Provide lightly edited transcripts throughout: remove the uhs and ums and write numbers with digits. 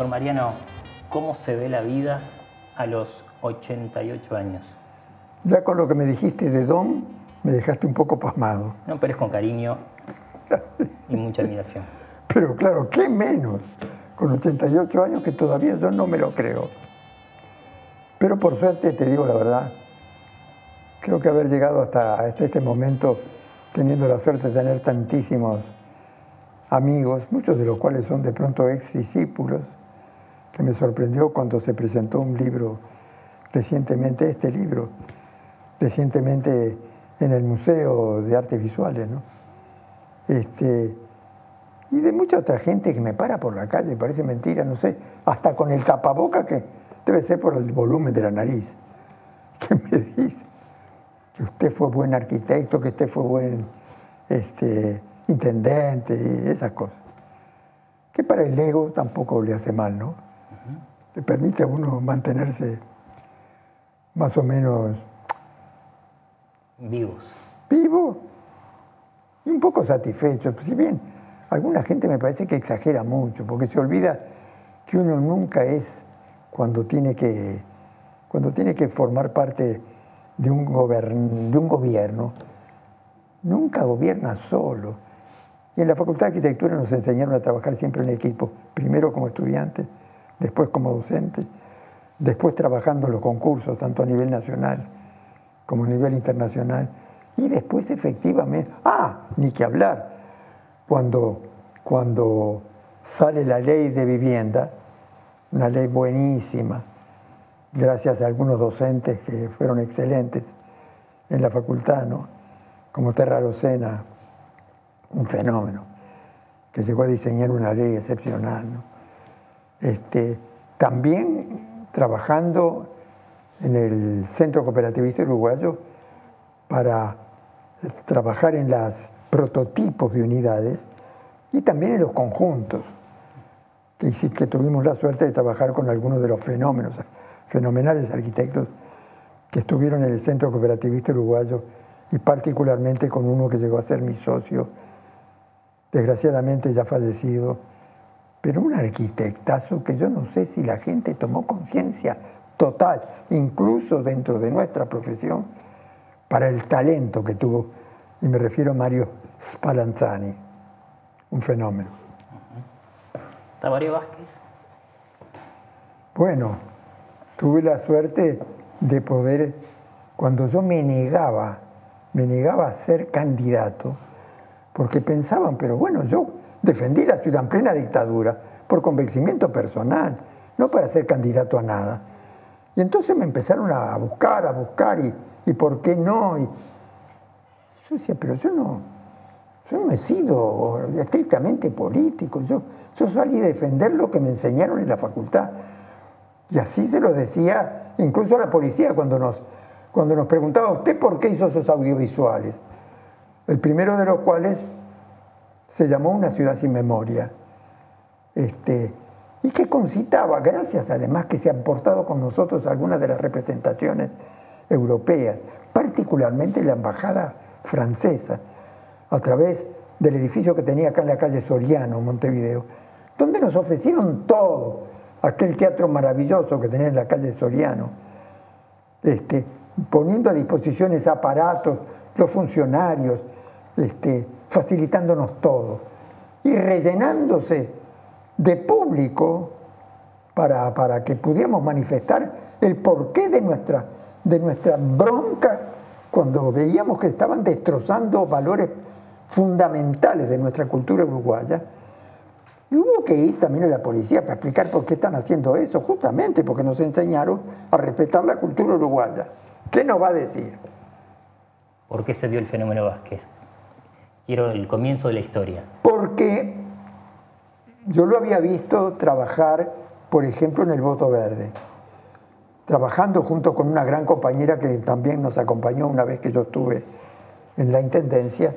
Doctor Mariano, ¿cómo se ve la vida a los 88 años? Ya con lo que me dijiste de Don, me dejaste un poco pasmado. No, pero es con cariño y mucha admiración. Pero claro, ¿qué menos? Con 88 años que todavía yo no me lo creo. Pero por suerte, te digo la verdad, creo que haber llegado hasta este momento teniendo la suerte de tener tantísimos amigos, muchos de los cuales son de pronto ex discípulos, que me sorprendió cuando se presentó un libro recientemente, recientemente en el Museo de Artes Visuales, ¿no? Y de mucha otra gente que me para por la calle, parece mentira, no sé, hasta con el tapaboca, que debe ser por el volumen de la nariz, que me dice que usted fue buen arquitecto, que usted fue buen intendente y esas cosas. Que para el ego tampoco le hace mal, ¿no? Le permite a uno mantenerse más o menos vivo y un poco satisfecho. Si bien alguna gente me parece que exagera mucho, porque se olvida que uno nunca es cuando tiene que formar parte de un gobierno, nunca gobierna solo. Y en la Facultad de Arquitectura nos enseñaron a trabajar siempre en equipo, primero como estudiante, después como docente, después trabajando en los concursos, tanto a nivel nacional como a nivel internacional, y después efectivamente, ni que hablar, cuando sale la ley de vivienda, una ley buenísima, gracias a algunos docentes que fueron excelentes en la facultad, ¿no? Como Terra Rosena, un fenómeno, que llegó a diseñar una ley excepcional, ¿no? También trabajando en el Centro Cooperativista Uruguayo para trabajar en los prototipos de unidades y también en los conjuntos, que tuvimos la suerte de trabajar con algunos de los fenomenales arquitectos que estuvieron en el Centro Cooperativista Uruguayo y particularmente con uno que llegó a ser mi socio, desgraciadamente ya fallecido, pero un arquitectazo que yo no sé si la gente tomó conciencia total, incluso dentro de nuestra profesión, para el talento que tuvo, y me refiero a Mario Spallanzani, un fenómeno. ¿Tabaré Vázquez? Bueno, tuve la suerte de poder, cuando yo me negaba a ser candidato, porque pensaban, pero bueno, yo defendí la ciudad en plena dictadura por convencimiento personal, no para ser candidato a nada. Y entonces me empezaron a buscar, y ¿por qué no? Y yo decía, pero yo no he sido estrictamente político, yo salí a defender lo que me enseñaron en la facultad. Y así se lo decía incluso a la policía cuando nos preguntaba, ¿usted por qué hizo esos audiovisuales? El primero de los cuales se llamó Una ciudad sin memoria. Y que concitaba, gracias además que se han portado con nosotros algunas de las representaciones europeas, particularmente la embajada francesa, a través del edificio que tenía acá en la calle Soriano, Montevideo, donde nos ofrecieron todo, aquel teatro maravilloso que tenía en la calle Soriano, poniendo a disposición esos aparatos, los funcionarios, facilitándonos todo, y rellenándose de público para que pudiéramos manifestar el porqué de nuestra bronca cuando veíamos que estaban destrozando valores fundamentales de nuestra cultura uruguaya. Y hubo que ir también a la policía para explicar por qué están haciendo eso, justamente porque nos enseñaron a respetar la cultura uruguaya. ¿Qué nos va a decir? ¿Por qué se dio el fenómeno Vázquez? Quiero el comienzo de la historia. Porque yo lo había visto trabajar, por ejemplo, en el Voto Verde, trabajando junto con una gran compañera que también nos acompañó una vez que yo estuve en la Intendencia,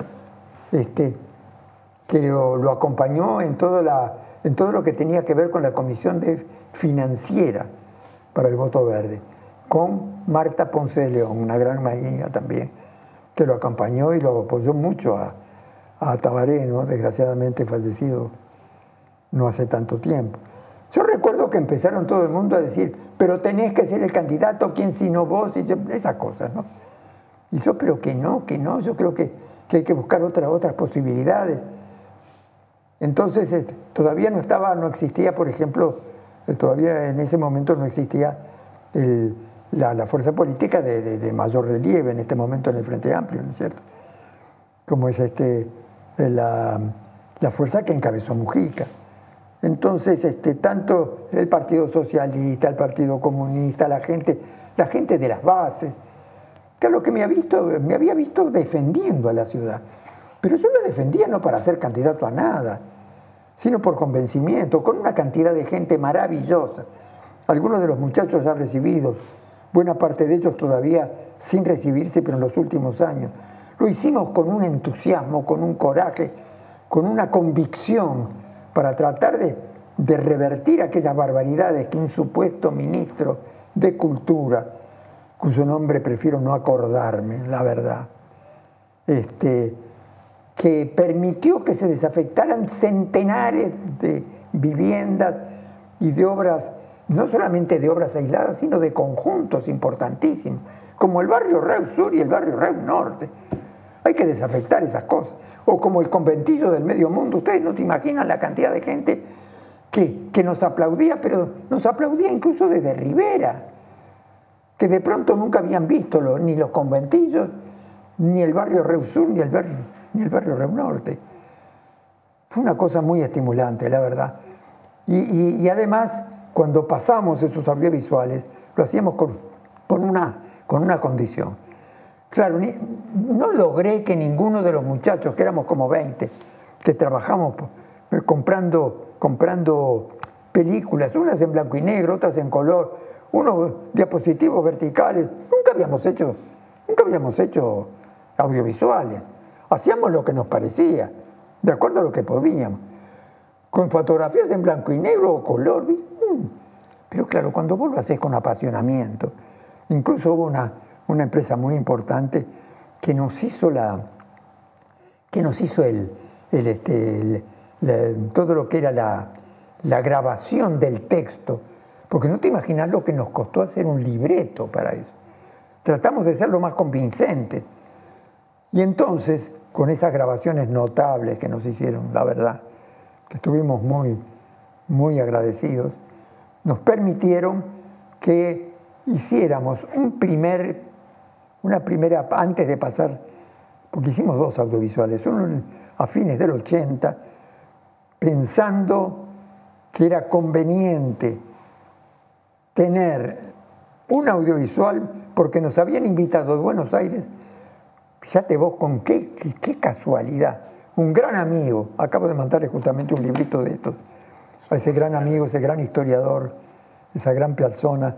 que lo acompañó en todo lo que tenía que ver con la comisión financiera para el Voto Verde, con Marta Ponce de León, una gran amiga también, que lo acompañó y lo apoyó mucho a Tabaré, ¿no? Desgraciadamente fallecido no hace tanto tiempo. Yo recuerdo que empezaron todo el mundo a decir, pero tenés que ser el candidato, ¿quién sino vos? Y yo, esas cosas, ¿no? Y yo, pero que no, yo creo que hay que buscar otras posibilidades. Entonces, todavía no existía, por ejemplo, todavía en ese momento no existía la fuerza política de mayor relieve en este momento en el Frente Amplio, ¿no es cierto? Como es la fuerza que encabezó Mujica. Entonces, tanto el Partido Socialista, el Partido Comunista, la gente de las bases, claro que me había visto defendiendo a la ciudad, pero yo la defendía no para ser candidato a nada, sino por convencimiento, con una cantidad de gente maravillosa. Algunos de los muchachos ya recibidos, buena parte de ellos todavía sin recibirse, pero en los últimos años. Lo hicimos con un entusiasmo, con un coraje, con una convicción para tratar de revertir aquellas barbaridades que un supuesto ministro de Cultura, cuyo nombre prefiero no acordarme, la verdad, que permitió que se desafectaran centenares de viviendas y de obras, no solamente de obras aisladas, sino de conjuntos importantísimos, como el barrio Reus Sur y el barrio Reus Norte. Hay que desafectar esas cosas. O como el conventillo del Medio Mundo. Ustedes no se imaginan la cantidad de gente que nos aplaudía, pero nos aplaudía incluso desde Rivera, que de pronto nunca habían visto ni los conventillos, ni el barrio Reus Sur, ni el barrio Reus Norte. Fue una cosa muy estimulante, la verdad. Y además, cuando pasamos esos audiovisuales, lo hacíamos con una condición. Claro, no logré que ninguno de los muchachos, que éramos como 20, que trabajamos comprando películas, unas en blanco y negro, otras en color, unos diapositivos verticales, nunca habíamos hecho audiovisuales. Hacíamos lo que nos parecía, de acuerdo a lo que podíamos, con fotografías en blanco y negro o color. Pero claro, cuando vos lo haces con apasionamiento, incluso hubo una empresa muy importante que nos hizo todo lo que era la grabación del texto, porque no te imaginas lo que nos costó hacer un libreto para eso. Tratamos de ser lo más convincentes. Y entonces, con esas grabaciones notables que nos hicieron, la verdad, que estuvimos muy, muy agradecidos, nos permitieron que hiciéramos una primera, antes de pasar, porque hicimos 2 audiovisuales, uno a fines del 80, pensando que era conveniente tener un audiovisual, porque nos habían invitado de Buenos Aires, fíjate vos con qué casualidad, un gran amigo, acabo de mandarle justamente un librito de estos, a ese gran amigo, ese gran historiador, esa gran persona,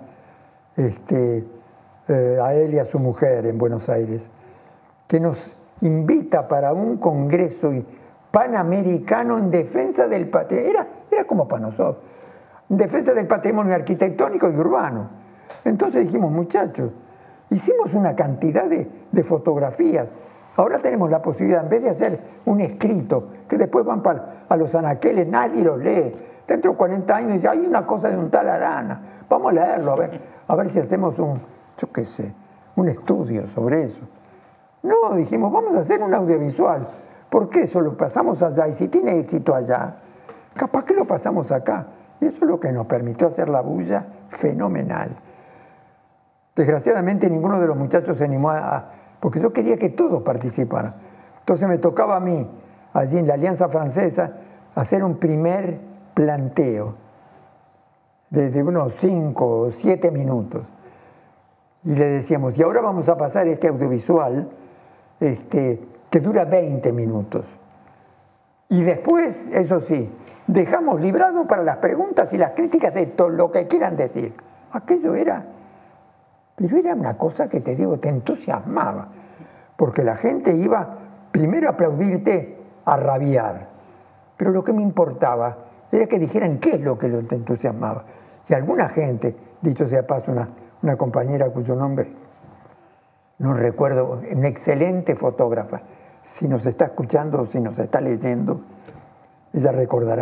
a él y a su mujer en Buenos Aires, que nos invita para un congreso panamericano en defensa del patrimonio, era como para nosotros, en defensa del patrimonio arquitectónico y urbano. Entonces dijimos, muchachos, hicimos una cantidad de fotografías, ahora tenemos la posibilidad, en vez de hacer un escrito, que después van a los anaqueles, nadie los lee, dentro de 40 años ya hay una cosa de un tal Arana, vamos a leerlo, a ver si hacemos un estudio sobre eso. No, dijimos, vamos a hacer un audiovisual. ¿Por qué eso lo pasamos allá? Y si tiene éxito allá, capaz que lo pasamos acá. Y eso es lo que nos permitió hacer la bulla fenomenal. Desgraciadamente ninguno de los muchachos se animó porque yo quería que todos participaran. Entonces me tocaba a mí, allí en la Alianza Francesa, hacer un primer planteo de unos 5 o 7 minutos. Y le decíamos, y ahora vamos a pasar este audiovisual que dura 20 minutos. Y después, eso sí, dejamos librado para las preguntas y las críticas de todo lo que quieran decir. Aquello pero era una cosa que te digo, te entusiasmaba, porque la gente iba primero a aplaudirte, a rabiar. Pero lo que me importaba era que dijeran qué es lo que te entusiasmaba. Y alguna gente, dicho sea paso, una compañera cuyo nombre no recuerdo, una excelente fotógrafa, si nos está escuchando o si nos está leyendo, ella recordará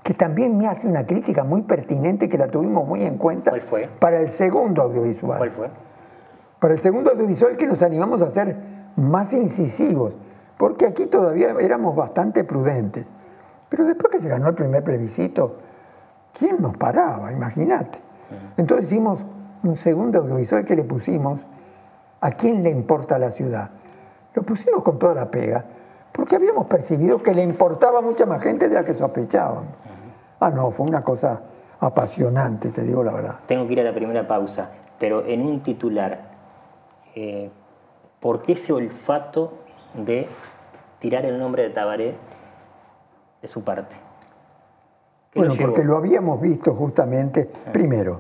que también me hace una crítica muy pertinente que la tuvimos muy en cuenta. ¿Cuál fue? Para el segundo audiovisual. ¿Cuál fue? Para el segundo audiovisual que nos animamos a ser más incisivos, porque aquí todavía éramos bastante prudentes. Pero después que se ganó el primer plebiscito, ¿quién nos paraba? Imagínate. Entonces hicimos un segundo audiovisual que le pusimos ¿a quién le importa la ciudad? Lo pusimos con toda la pega, porque habíamos percibido que le importaba a mucha más gente de la que sospechaban. Ah, no, fue una cosa apasionante, te digo la verdad. Tengo que ir a la primera pausa, pero en un titular, ¿por qué ese olfato de tirar el nombre de Tabaré de su parte? Bueno, porque lo habíamos visto justamente. Primero,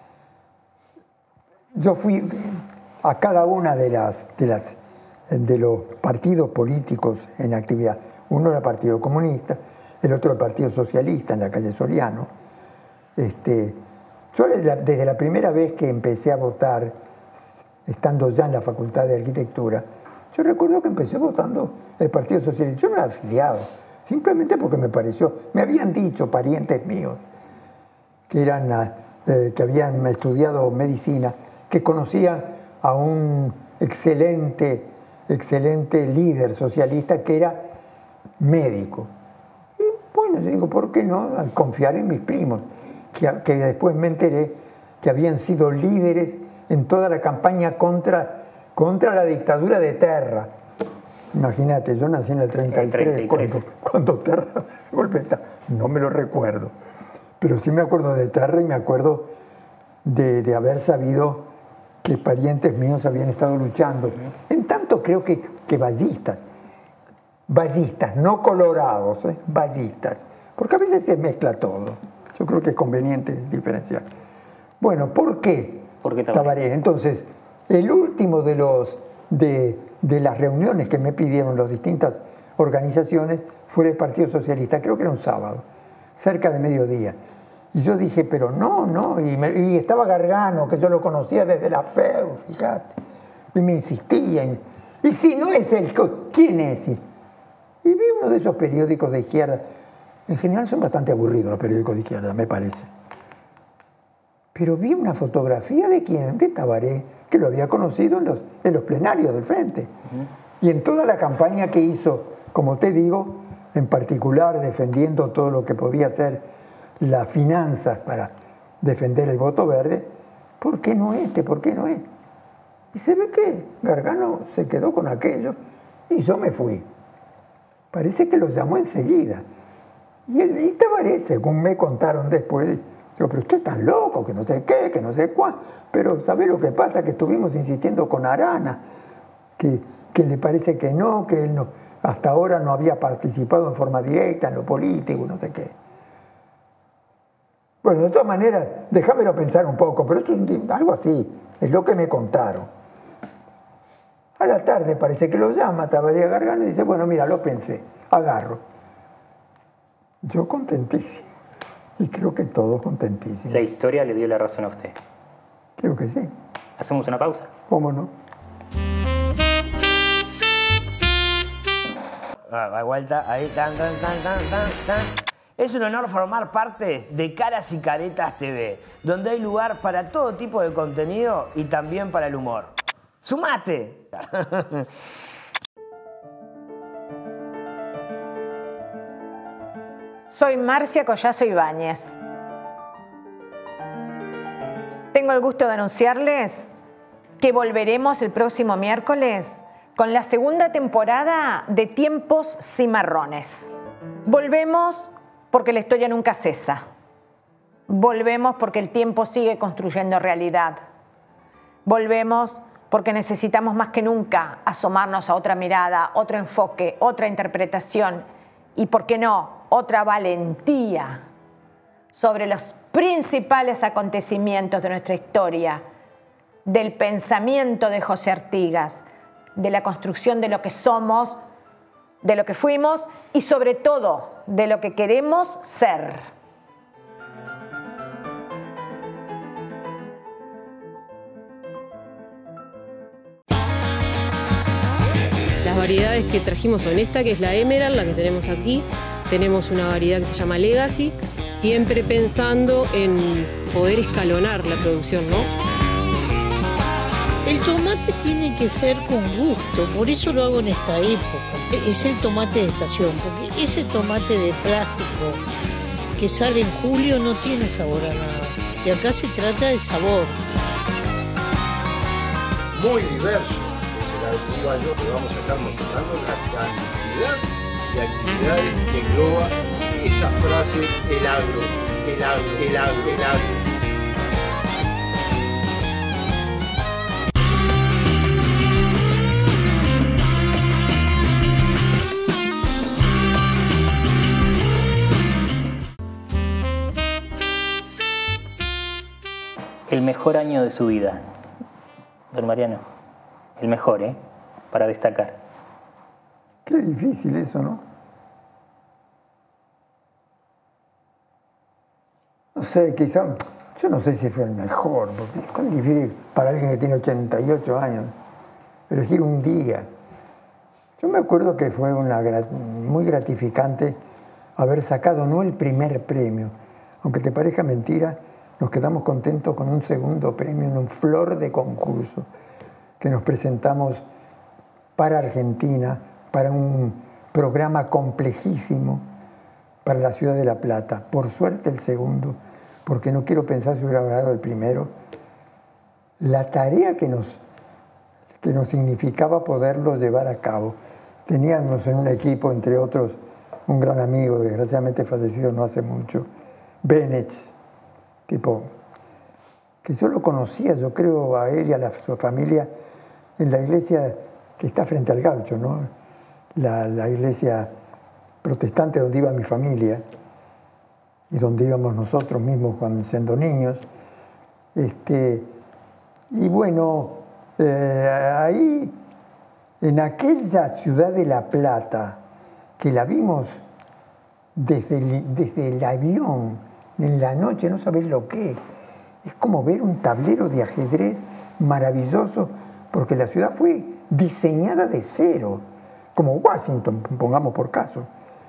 yo fui a cada una de los partidos políticos en actividad. Uno era el Partido Comunista, el otro el Partido Socialista en la calle Soriano. Yo desde la primera vez que empecé a votar, estando ya en la Facultad de Arquitectura, yo recuerdo que empecé votando el Partido Socialista. Yo no era afiliado, simplemente porque me pareció, me habían dicho parientes míos que habían estudiado medicina, que conocían a un excelente líder socialista que era médico. Y bueno, yo digo, ¿por qué no confiar en mis primos? Que después me enteré que habían sido líderes en toda la campaña contra la dictadura de Terra. Imagínate, yo nací en el 33, cuando Terra golpea. No me lo recuerdo, pero sí me acuerdo de Terra y me acuerdo de haber sabido que parientes míos habían estado luchando. En tanto creo que ballistas, no colorados, ballistas, porque a veces se mezcla todo. Yo creo que es conveniente diferenciar. Bueno, ¿por qué? ¿Por qué Tabaré? Entonces, el último de las reuniones que me pidieron las distintas organizaciones fue el Partido Socialista, creo que era un sábado, cerca de mediodía. Y yo dije, pero no, y estaba Gargano, que yo lo conocía desde la FEU, fíjate, y me insistía, y si no es él, ¿quién es? Y vi uno de esos periódicos de izquierda. En general son bastante aburridos los periódicos de izquierda, me parece. Pero vi una fotografía de quién, de Tabaré, que lo había conocido en los plenarios del Frente. Y en toda la campaña que hizo, como te digo, en particular defendiendo todo lo que podía ser las finanzas para defender el voto verde, ¿por qué no este? ¿Por qué no este? Y se ve que Gargano se quedó con aquello y yo me fui. Parece que lo llamó enseguida. Y Tabaré, según me contaron después, digo, pero usted es tan loco, que no sé qué, que no sé cuál. Pero ¿sabe lo que pasa? Que estuvimos insistiendo con Arana, que le parece que él no, hasta ahora no había participado en forma directa en lo político, no sé qué. Bueno, de todas maneras, déjamelo pensar un poco, pero esto es algo así, es lo que me contaron. A la tarde parece que lo llama Tabaré a Gargano y dice, bueno, mira, lo pensé, agarro. Yo contentísimo, y creo que todos contentísimos. La historia le dio la razón a usted. Creo que sí. ¿Hacemos una pausa? ¿Cómo no? Va vuelta, ahí, tan. Es un honor formar parte de Caras y Caretas TV, donde hay lugar para todo tipo de contenido y también para el humor. ¡Sumate! Soy Marcia Collazo Ibáñez. Tengo el gusto de anunciarles que volveremos el próximo miércoles con la segunda temporada de Tiempos Cimarrones. Volvemos porque la historia nunca cesa. Volvemos porque el tiempo sigue construyendo realidad. Volvemos porque necesitamos más que nunca asomarnos a otra mirada, otro enfoque, otra interpretación y, ¿por qué no?, otra valentía sobre los principales acontecimientos de nuestra historia, del pensamiento de José Artigas, de la construcción de lo que somos, de lo que fuimos y sobre todo de lo que queremos ser. Las variedades que trajimos son esta, que es la Emerald, la que tenemos aquí, tenemos una variedad que se llama Legacy, siempre pensando en poder escalonar la producción, ¿no? El tomate tiene que ser con gusto, por eso lo hago en esta época. Es el tomate de estación, porque ese tomate de plástico que sale en julio no tiene sabor a nada. Y acá se trata de sabor. Muy diverso será el uruguayo, que vamos a estar mostrando la cantidad de actividades que engloba esa frase, el agro, el agro, el agro, el agro. El mejor año de su vida, don Mariano. El mejor, para destacar. Qué difícil eso, ¿no? No sé, quizá, yo no sé si fue el mejor, porque es tan difícil para alguien que tiene 88 años elegir un día. Yo me acuerdo que fue muy gratificante haber sacado no el primer premio, aunque te parezca mentira, nos quedamos contentos con un segundo premio en un flor de concurso que nos presentamos para Argentina, para un programa complejísimo para la ciudad de La Plata. Por suerte el segundo, porque no quiero pensar si hubiera ganado el primero. La tarea que nos significaba poderlo llevar a cabo. Teníamos en un equipo, entre otros, un gran amigo, desgraciadamente fallecido no hace mucho, Bennett, tipo, que yo lo conocía, yo creo, a él y a su familia en la iglesia que está frente al Gaucho, ¿no? La iglesia protestante donde iba mi familia y donde íbamos nosotros mismos cuando siendo niños. Y bueno, ahí, en aquella ciudad de La Plata, que la vimos desde el avión, en la noche, no sabés lo que es como ver un tablero de ajedrez maravilloso, porque la ciudad fue diseñada de cero, como Washington, pongamos por caso.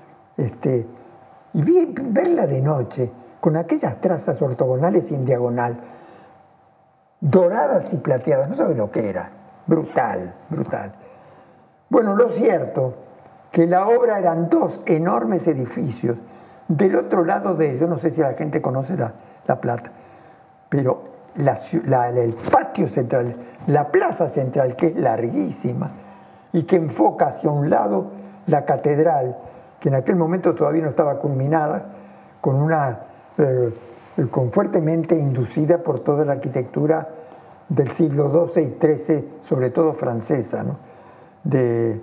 Y verla de noche, con aquellas trazas ortogonales y en diagonal, doradas y plateadas, no sabés lo que era. Brutal, brutal. Bueno, lo cierto, que la obra eran dos enormes edificios. Del otro lado yo no sé si la gente conoce La Plata, pero el patio central, la plaza central, que es larguísima y que enfoca hacia un lado la catedral, que en aquel momento todavía no estaba culminada, con fuertemente inducida por toda la arquitectura del siglo XII y XIII, sobre todo francesa, ¿no? de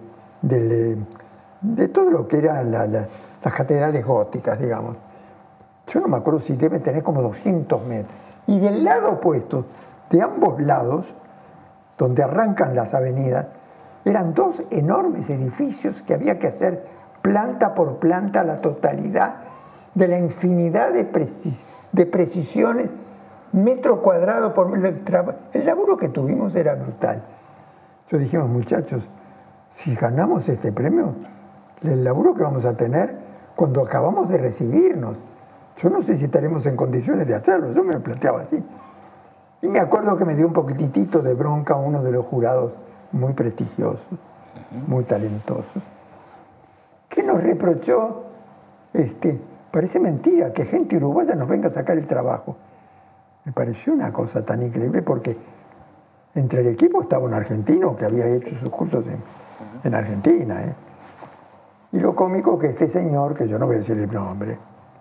todo lo que eran las catedrales góticas, digamos. Yo no me acuerdo si deben tener como 200 metros. Y del lado opuesto, de ambos lados, donde arrancan las avenidas, eran dos enormes edificios que había que hacer planta por planta la totalidad de la infinidad de precisiones, metro cuadrado por metro. El laburo que tuvimos era brutal. Yo dijimos, muchachos, si ganamos este premio, el laburo que vamos a tener cuando acabamos de recibirnos, yo no sé si estaremos en condiciones de hacerlo, yo me lo planteaba así. Y me acuerdo que me dio un poquitito de bronca uno de los jurados muy prestigiosos, muy talentosos, que nos reprochó, parece mentira que gente uruguaya nos venga a sacar el trabajo. Me pareció una cosa tan increíble porque entre el equipo estaba un argentino que había hecho sus cursos en Argentina. Y lo cómico que este señor, que yo no voy a decir el nombre,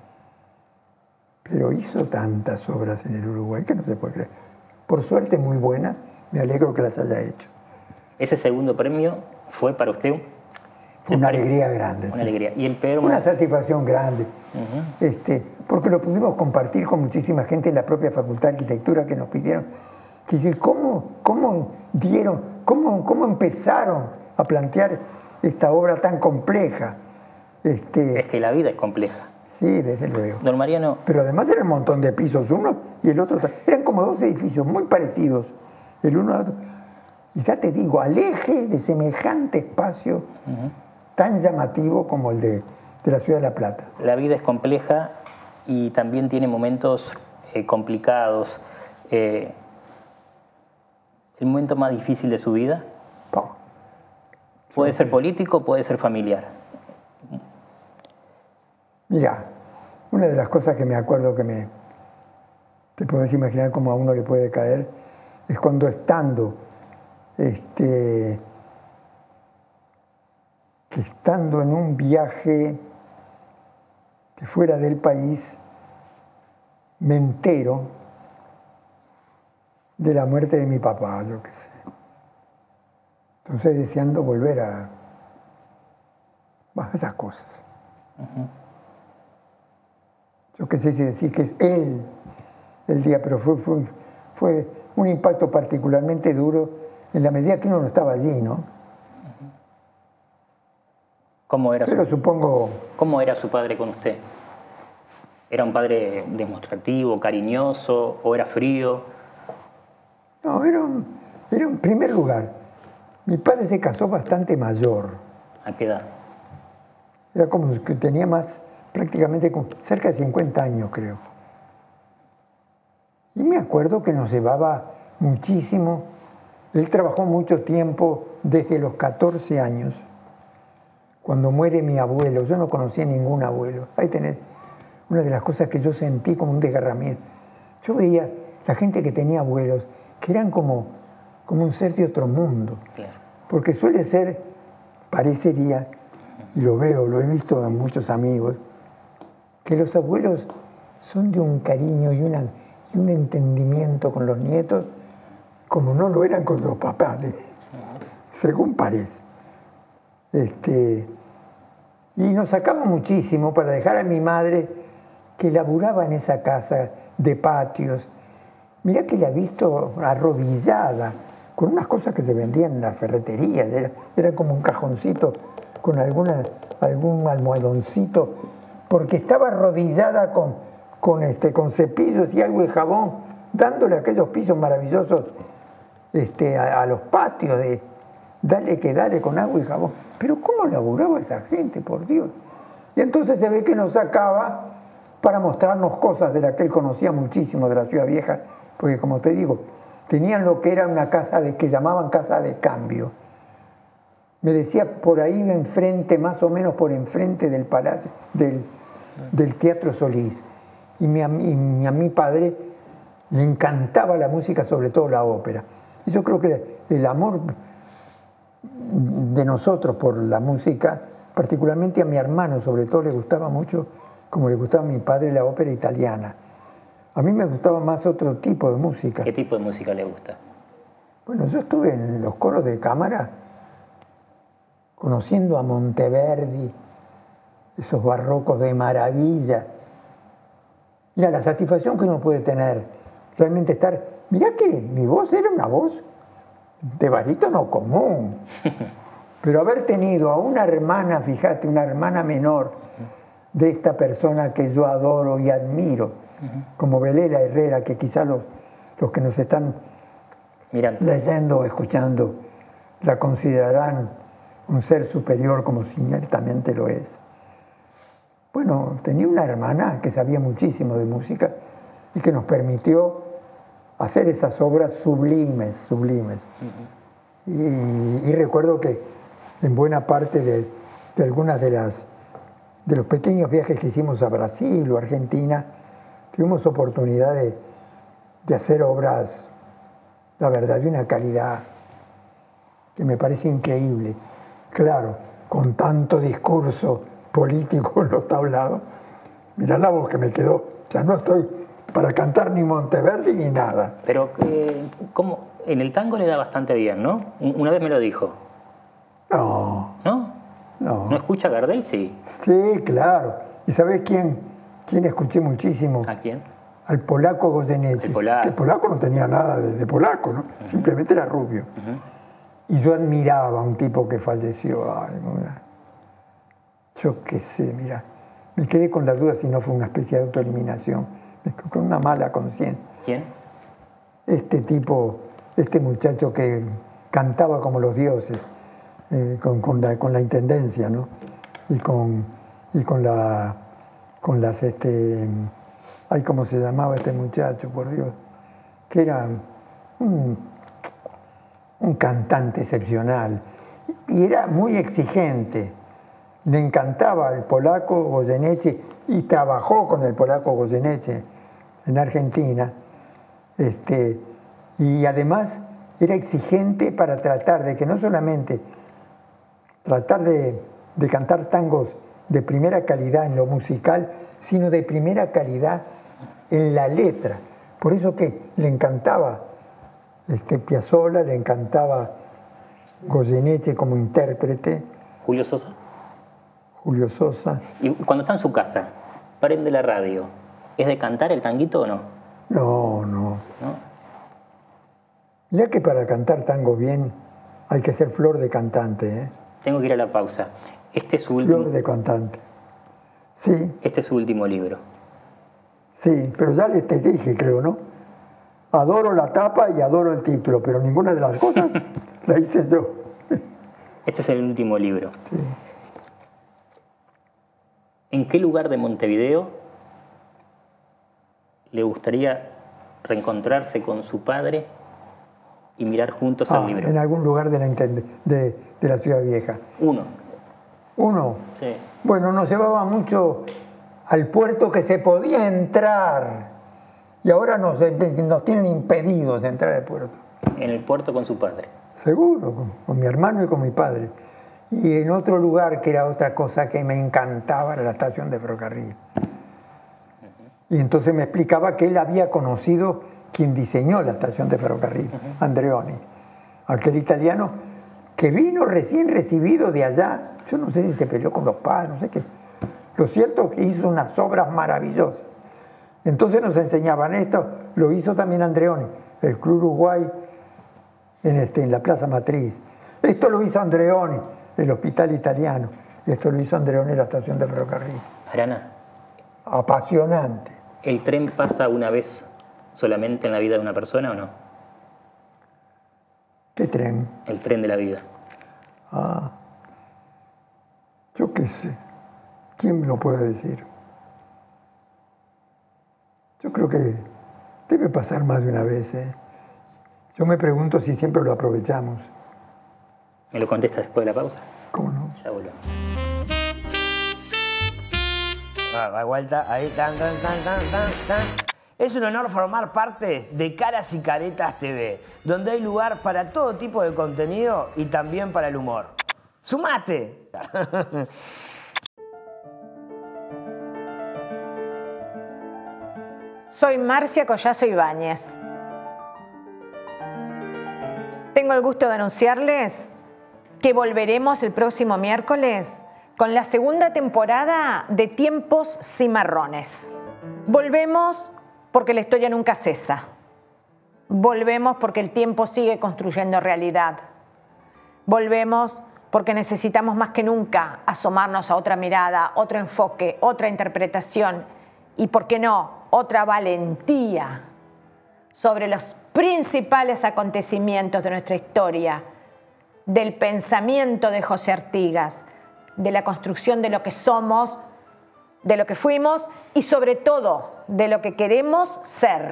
pero hizo tantas obras en el Uruguay que no se puede creer. Por suerte muy buenas, me alegro que las haya hecho. ¿Ese segundo premio fue para usted? Fue una alegría grande. Una sí. alegría. ¿Y el peor? Una satisfacción grande. Porque lo pudimos compartir con muchísima gente en la propia Facultad de Arquitectura que nos pidieron. Que dice, ¿cómo empezaron a plantear esta obra tan compleja? Es que la vida es compleja. Sí, desde luego. Don Mariano. Pero además era un montón de pisos, uno y el otro. Eran como dos edificios muy parecidos, el uno al otro. Y ya te digo, al eje de semejante espacio tan llamativo como el de de la ciudad de La Plata. La vida es compleja y también tiene momentos complicados. ¿El momento más difícil de su vida? Puede ser político, puede ser familiar. Mira, una de las cosas que me acuerdo te podés imaginar cómo a uno le puede caer, es cuando estando en un viaje de fuera del país, me entero de la muerte de mi papá, yo qué sé. Entonces deseando volver a esas cosas. Yo qué sé si decir que es él el día, pero fue un impacto particularmente duro en la medida que uno no estaba allí, ¿no? ¿Cómo era supongo... ¿Cómo era su padre con usted? ¿Era un padre demostrativo, cariñoso o era frío? No, era en primer lugar. Mi padre se casó bastante mayor. ¿A qué edad? Era como que tenía prácticamente cerca de 50 años, creo. Y me acuerdo que nos llevaba muchísimo. Él trabajó mucho tiempo, desde los 14 años, cuando muere mi abuelo. Yo no conocía ningún abuelo. Ahí tenés una de las cosas que yo sentí como un desgarramiento. Yo veía la gente que tenía abuelos, que eran como un ser de otro mundo. Claro. Porque suele ser, parecería, y lo he visto en muchos amigos, que los abuelos son de un cariño y un entendimiento con los nietos como no lo eran con los papás, según parece. Y nos sacamos muchísimo para dejar a mi madre, que laburaba en esa casa de patios. Mirá que la he visto arrodillada con unas cosas que se vendían en las ferreterías. Era como un cajoncito con algún almohadoncito, porque estaba arrodillada con cepillos y agua y jabón, dándole aquellos pisos maravillosos a los patios de dale que dale con agua y jabón. Pero ¿cómo laburaba esa gente, por Dios? Y entonces se ve que nos sacaba para mostrarnos cosas de las que él conocía muchísimo de la Ciudad Vieja, porque como te digo, tenían lo que era una casa que llamaban casa de cambio. Me decía por ahí enfrente, más o menos por enfrente del palacio, del Teatro Solís. Y a mi padre le encantaba la música, sobre todo la ópera. Y yo creo que el amor de nosotros por la música, particularmente a mi hermano, sobre todo le gustaba mucho, como le gustaba a mi padre, la ópera italiana. A mí me gustaba más otro tipo de música. ¿Qué tipo de música le gusta? Bueno, yo estuve en los coros de cámara conociendo a Monteverdi, esos barrocos de maravilla. Mira, la satisfacción que uno puede tener, realmente estar... Mirá que mi voz era una voz de barítono común. Pero haber tenido a una hermana, fíjate, una hermana menor de esta persona que yo adoro y admiro, como Belela Herrera, que quizás los que nos están leyendo o escuchando la considerarán un ser superior, como ciertamente lo es. Bueno, tenía una hermana que sabía muchísimo de música y que nos permitió hacer esas obras sublimes. Y recuerdo que en buena parte de algunas de los pequeños viajes que hicimos a Brasil o Argentina, tuvimos oportunidad de hacer obras, la verdad, de una calidad que me parece increíble. Claro, con tanto discurso político en los tablados, mirá la voz que me quedó. O sea, no estoy para cantar ni Monteverdi ni nada. Pero ¿cómo? En el tango le da bastante bien, ¿no? Una vez me lo dijo. No. ¿No? No. ¿No escucha Gardel? Sí. Sí, claro. ¿Y sabés quién escuché muchísimo? ¿A quién? Al polaco Goyeneche. El polaco. Que el polaco no tenía nada de polaco, ¿no? Simplemente era rubio. Y yo admiraba a un tipo que falleció. Ay, yo qué sé, mira. Me quedé con la duda si no fue una especie de autoeliminación. Con una mala conciencia. ¿Quién? Este tipo, este muchacho que cantaba como los dioses, con la intendencia, ¿no? Y y con las, ay, ¿cómo se llamaba este muchacho, por Dios? Que era un cantante excepcional y era muy exigente. Le encantaba el polaco Goyeneche y trabajó con el polaco Goyeneche en Argentina. Y además era exigente para tratar de que no solamente tratar de cantar tangos de primera calidad en lo musical, sino de primera calidad en la letra. Por eso que le encantaba Piazzolla, le encantaba Goyeneche como intérprete. Julio Sosa. Julio Sosa. Y cuando está en su casa, prende la radio, ¿es de cantar el tanguito o no? No. ¿No? Mirá que para cantar tango bien hay que ser flor de cantante, ¿eh? Tengo que ir a la pausa. Este es su último. Flor de cantante. Sí. Este es su último libro. Sí, pero ya te dije, creo, ¿no? Adoro la tapa y adoro el título, pero ninguna de las cosas la hice yo. Este es el último libro. Sí. ¿En qué lugar de Montevideo le gustaría reencontrarse con su padre y mirar juntos el libro? En algún lugar de la Ciudad Vieja. ¿Uno? Sí. Bueno, nos llevaba mucho al puerto que se podía entrar y ahora nos tienen impedidos de entrar al puerto. En el puerto con su padre. Seguro, con mi hermano y con mi padre. Y en otro lugar que era otra cosa que me encantaba, era la estación de ferrocarril. Y entonces me explicaba que él había conocido quien diseñó la estación de ferrocarril, Andreoni, aquel italiano que vino recién recibido de allá. Yo no sé si se peleó con los padres, no sé qué. Lo cierto es que hizo unas obras maravillosas. Entonces nos enseñaban esto, lo hizo también Andreoni, el Club Uruguay en la Plaza Matriz. Esto lo hizo Andreoni, el Hospital Italiano. Esto lo hizo Andreoni en la estación de ferrocarril. Arana. Apasionante. ¿El tren pasa una vez solamente en la vida de una persona o no? ¿Qué tren? El tren de la vida. Yo qué sé. ¿Quién me lo puede decir? Yo creo que debe pasar más de una vez, ¿eh? Yo me pregunto si siempre lo aprovechamos. ¿Me lo contesta después de la pausa? ¿Cómo no? Ya volvemos. Va vuelta, ahí, tan. Es un honor formar parte de Caras y Caretas TV, donde hay lugar para todo tipo de contenido y también para el humor. ¡Sumate! Soy Marcia Collazo Ibáñez. Tengo el gusto de anunciarles que volveremos el próximo miércoles con la segunda temporada de Tiempos Cimarrones. Volvemos porque la historia nunca cesa. Volvemos porque el tiempo sigue construyendo realidad. Volvemos porque necesitamos más que nunca asomarnos a otra mirada, otro enfoque, otra interpretación y, ¿por qué no?, otra valentía sobre los principales acontecimientos de nuestra historia, del pensamiento de José Artigas, de la construcción de lo que somos, de lo que fuimos y sobre todo de lo que queremos ser.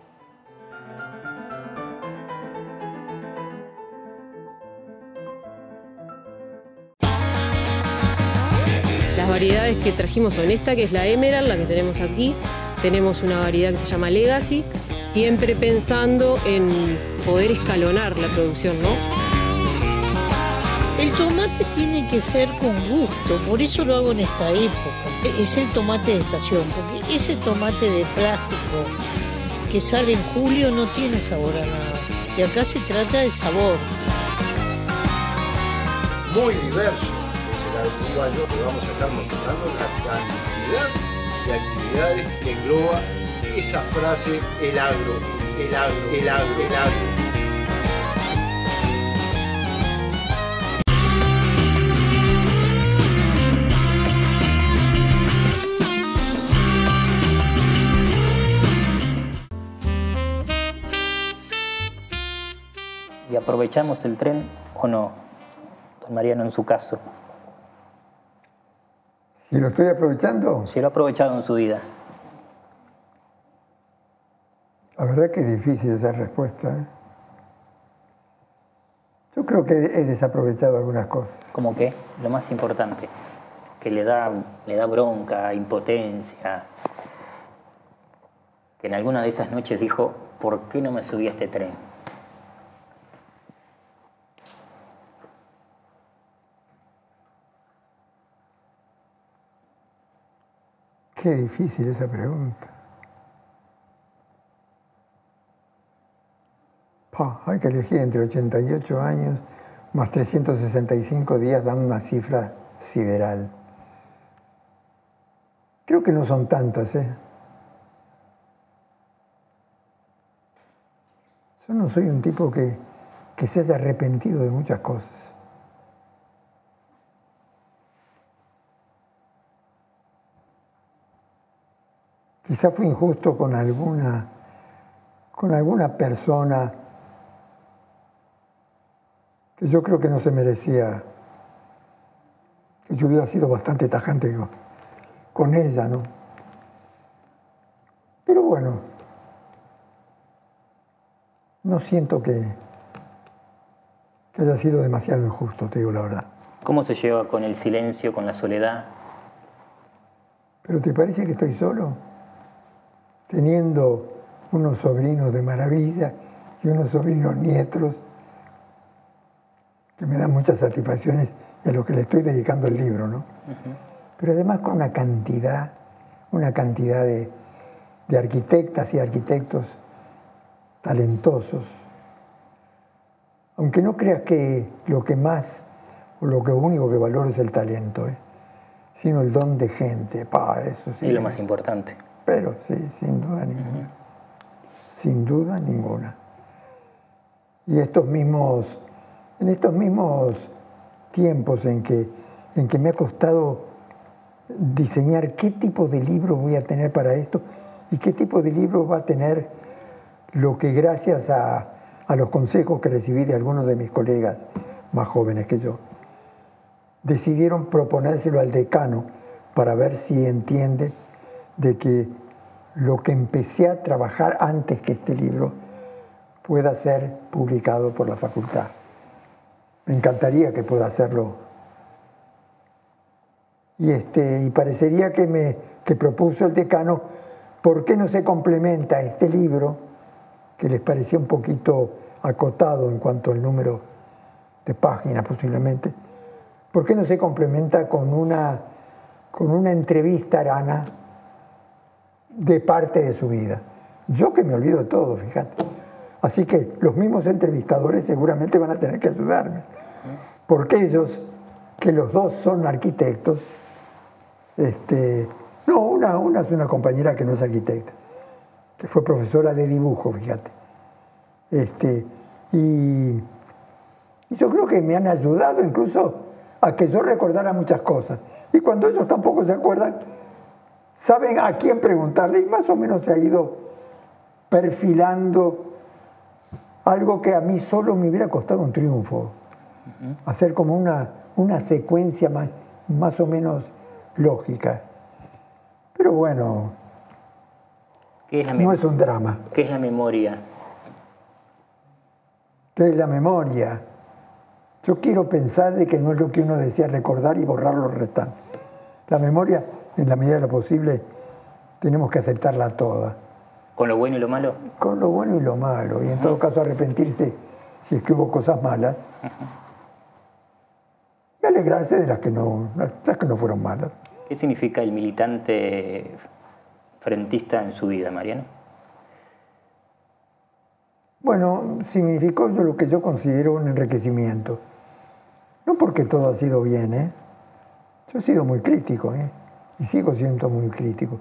Las variedades que trajimos son esta, que es la Emerald, la que tenemos aquí. Tenemos una variedad que se llama Legacy, siempre pensando en poder escalonar la producción, ¿no? El tomate tiene que ser con gusto, por eso lo hago en esta época. Es el tomate de estación, porque ese tomate de plástico que sale en julio no tiene sabor a nada. Y acá se trata de sabor. Muy diverso es el uruguayo que vamos a estar mostrando la cantidad de actividades que engloba esa frase, el agro. ¿Y aprovechamos el tren o no, don Mariano, en su caso? Si lo estoy aprovechando, Si lo ha aprovechado en su vida. la verdad que es difícil esa respuesta, ¿eh? Yo creo que he desaprovechado algunas cosas. ¿Cómo qué? Lo más importante. Que le da bronca, impotencia. Que en alguna de esas noches dijo, ¿por qué no me subí a este tren? Qué difícil esa pregunta. Hay que elegir entre 88 años más 365 días, dan una cifra sideral. Creo que no son tantas, ¿eh? Yo no soy un tipo que se haya arrepentido de muchas cosas. Quizá fui injusto con alguna persona que yo creo que no se merecía, que yo hubiera sido bastante tajante con ella, ¿no? Pero bueno, no siento que haya sido demasiado injusto, te digo la verdad. ¿Cómo se lleva con el silencio, con la soledad? ¿Pero te parece que estoy solo? Teniendo unos sobrinos de maravilla y unos sobrinos nietos que me dan muchas satisfacciones y a los que le estoy dedicando el libro, ¿no? Pero además con una cantidad de arquitectas y arquitectos talentosos. Aunque no creas que lo que más o lo único que valoro es el talento, sino el don de gente. Eso sí. Es lo más importante. Pero sí, sin duda ninguna. Sin duda ninguna. Y en estos mismos tiempos en que me ha costado diseñar qué tipo de libro voy a tener para esto y qué tipo de libro va a tener lo que gracias a los consejos que recibí de algunos de mis colegas más jóvenes que yo, decidieron proponérselo al decano para ver si entiende de que lo que empecé a trabajar antes que este libro pueda ser publicado por la facultad. Me encantaría que pueda hacerlo. Y parecería que propuso el decano, ¿por qué no se complementa este libro, que les parecía un poquito acotado en cuanto al número de páginas posiblemente? ¿Por qué no se complementa con una entrevista a Arana de parte de su vida? Yo que me olvido de todo, fíjate. Así que los mismos entrevistadores seguramente van a tener que ayudarme. Porque ellos, que los dos son arquitectos, no, una es una compañera que no es arquitecta, que fue profesora de dibujo, fíjate. Y yo creo que me han ayudado incluso a que yo recordara muchas cosas. Y cuando ellos tampoco se acuerdan, saben a quién preguntarle y más o menos se ha ido perfilando algo que a mí solo me hubiera costado un triunfo. Hacer como una secuencia más o menos lógica. Pero bueno, no es un drama. ¿Qué es la memoria? ¿Qué es la memoria? Yo quiero pensar de que no es lo que uno desea recordar y borrar lo restante. La memoria, en la medida de lo posible, tenemos que aceptarla toda. ¿Con lo bueno y lo malo? Con lo bueno y lo malo. Y en todo caso arrepentirse si es que hubo cosas malas. Y alegrarse de las que no fueron malas. ¿Qué significa el militante frentista en su vida, Mariano? Bueno, significó lo que yo considero un enriquecimiento. No porque todo ha sido bien, ¿eh? Yo he sido muy crítico, ¿eh? Y sigo siendo muy crítico.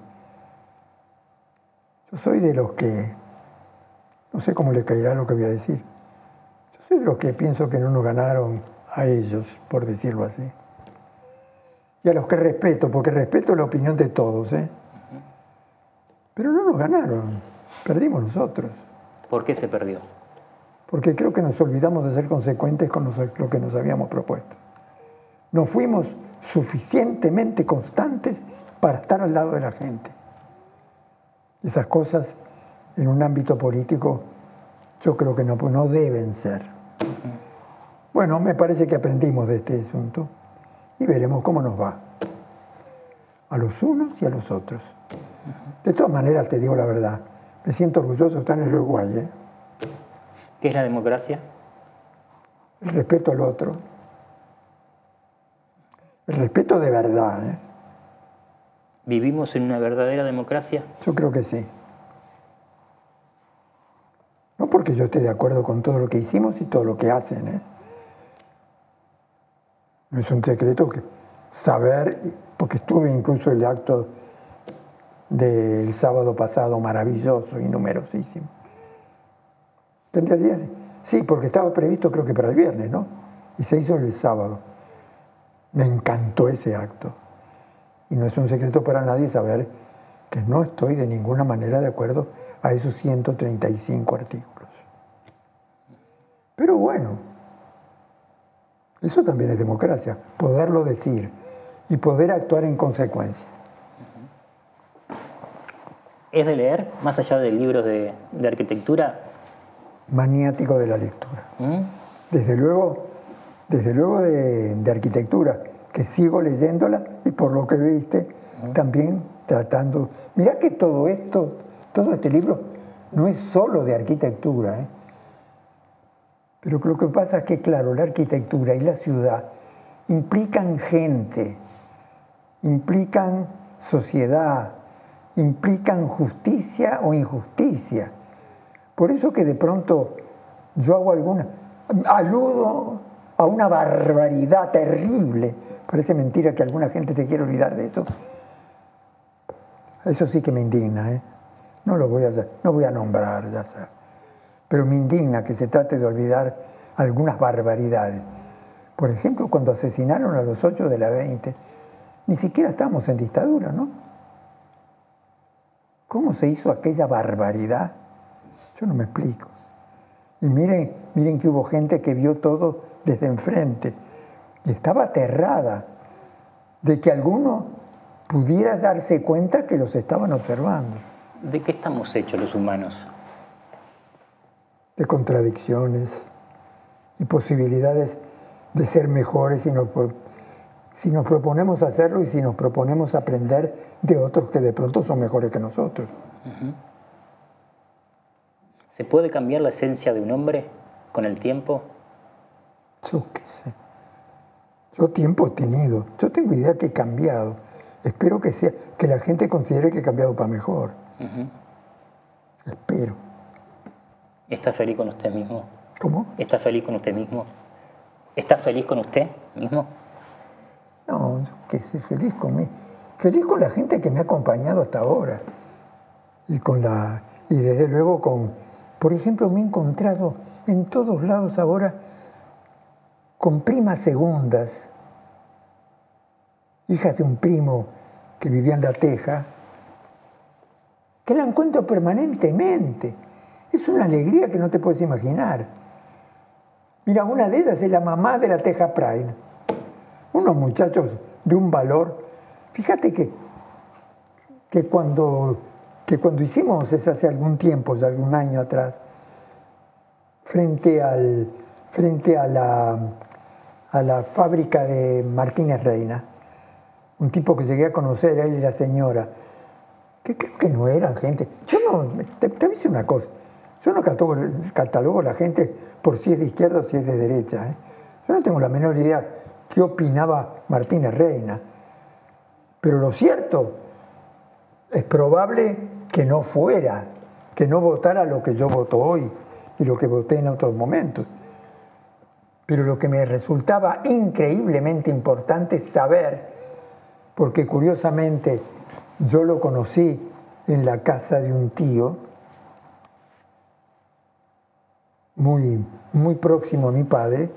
Yo soy de los que, no sé cómo le caerá lo que voy a decir, yo soy de los que pienso que no nos ganaron a ellos, por decirlo así. Y a los que respeto, porque respeto la opinión de todos, ¿eh? Pero no nos ganaron, perdimos nosotros. ¿Por qué se perdió? Porque creo que nos olvidamos de ser consecuentes con lo que nos habíamos propuesto. no fuimos suficientemente constantes para estar al lado de la gente. Esas cosas en un ámbito político yo creo que no deben ser. Bueno, me parece que aprendimos de este asunto y veremos cómo nos va. A los unos y a los otros. De todas maneras, te digo la verdad, me siento orgulloso de estar en el Uruguay, ¿eh? ¿Qué es la democracia? El respeto al otro. El respeto de verdad, ¿eh? ¿Vivimos en una verdadera democracia? Yo creo que sí. No porque yo esté de acuerdo con todo lo que hicimos y todo lo que hacen, ¿eh? No es un secreto que saber, porque estuve incluso en el acto del sábado pasado maravilloso y numerosísimo. En realidad sí, porque estaba previsto creo que para el viernes, ¿no? Y se hizo el sábado. Me encantó ese acto. Y no es un secreto para nadie saber que no estoy de ninguna manera de acuerdo a esos 135 artículos. Pero bueno, eso también es democracia, poderlo decir y poder actuar en consecuencia. ¿Es de leer, más allá de libros de arquitectura? Maniático de la lectura. Desde luego de arquitectura, que sigo leyéndola y por lo que viste, también tratando. Mirá que todo este libro no es solo de arquitectura, ¿eh? Pero lo que pasa es que, claro, la arquitectura y la ciudad implican gente, implican sociedad, implican justicia o injusticia. Por eso que de pronto yo aludo a una barbaridad terrible. Parece mentira que alguna gente se quiera olvidar de eso. Eso sí que me indigna, ¿eh? No lo voy a hacer, no voy a nombrar, ya sabes. Pero me indigna que se trate de olvidar algunas barbaridades. Por ejemplo, cuando asesinaron a los 8 de la 20, ni siquiera estábamos en dictadura, ¿no? ¿Cómo se hizo aquella barbaridad? Yo no me explico. Y miren que hubo gente que vio todo desde enfrente y estaba aterrada de que alguno pudiera darse cuenta que los estaban observando. ¿De qué estamos hechos los humanos? De contradicciones y posibilidades de ser mejores si nos proponemos hacerlo y si nos proponemos aprender de otros que de pronto son mejores que nosotros. ¿Se puede cambiar la esencia de un hombre con el tiempo? Yo qué sé. Yo tiempo he tenido. Yo tengo idea que he cambiado. Espero que la gente considere que he cambiado para mejor. Espero. ¿Está feliz con usted mismo? ¿Cómo? ¿Está feliz con usted mismo? ¿Está feliz con usted mismo? No, yo qué sé, feliz conmigo. Feliz con la gente que me ha acompañado hasta ahora. Y desde luego por ejemplo, me he encontrado en todos lados ahora con primas segundas, hijas de un primo que vivía en La Teja, que la encuentro permanentemente. Es una alegría que no te puedes imaginar. Mira, una de ellas es la mamá de La Teja Pride. Unos muchachos de un valor. Fíjate que cuando hicimos eso hace algún tiempo, ya algún año atrás, frente a la fábrica de Martínez Reina, un tipo que llegué a conocer, él y la señora, que creo que no eran gente. Yo no, te voy a decir una cosa, yo no catalogo a la gente por si es de izquierda o si es de derecha, ¿eh? Yo no tengo la menor idea qué opinaba Martínez Reina, pero lo cierto, es probable que no votara lo que yo voto hoy y lo que voté en otros momentos. Pero lo que me resultaba increíblemente importante saber, porque curiosamente yo lo conocí en la casa de un tío, muy, muy próximo a mi padre,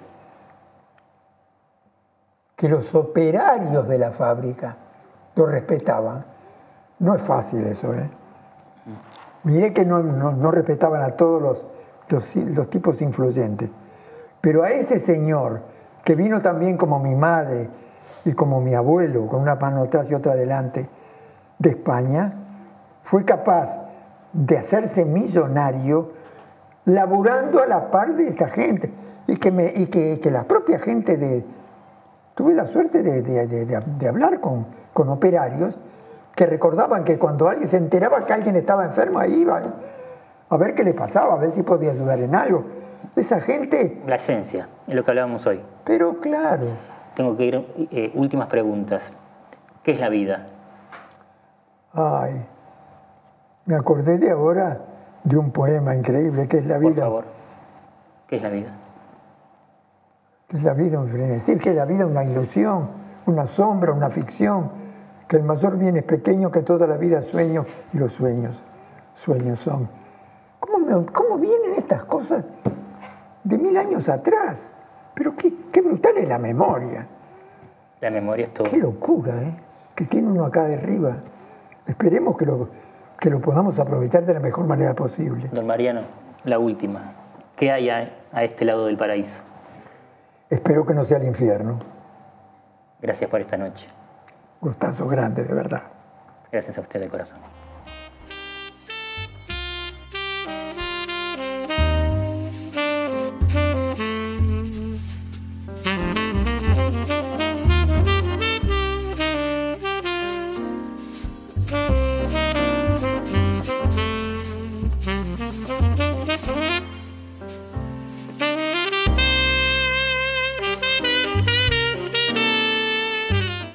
que los operarios de la fábrica lo respetaban. No es fácil eso, ¿eh? Miré que no respetaban a todos los tipos influyentes. Pero a ese señor que vino también como mi madre y como mi abuelo, con una mano atrás y otra adelante, de España, fue capaz de hacerse millonario laburando a la par de esta gente. Y que la propia gente de... Tuve la suerte de hablar con operarios que recordaban que cuando alguien se enteraba que alguien estaba enfermo, ahí iba a ver qué le pasaba, a ver si podía ayudar en algo. Esa gente... La esencia, es lo que hablábamos hoy. Pero claro. Tengo que ir, últimas preguntas. ¿Qué es la vida? Ay, me acordé de ahora de un poema increíble, que es la vida. Por favor, ¿qué es la vida? Que es la vida un frenesí, que es la vida una ilusión, una sombra, una ficción, que el mayor bien es pequeño, que toda la vida sueño, y los sueños son. ¿Cómo vienen estas cosas de 1000 años atrás? Pero qué brutal es la memoria. La memoria es todo. Qué locura, que tiene uno acá de arriba. Esperemos que lo podamos aprovechar de la mejor manera posible. Don Mariano, la última. ¿Qué hay a este lado del paraíso? Espero que no sea el infierno. Gracias por esta noche. Gustazo grande, de verdad. Gracias a usted de corazón.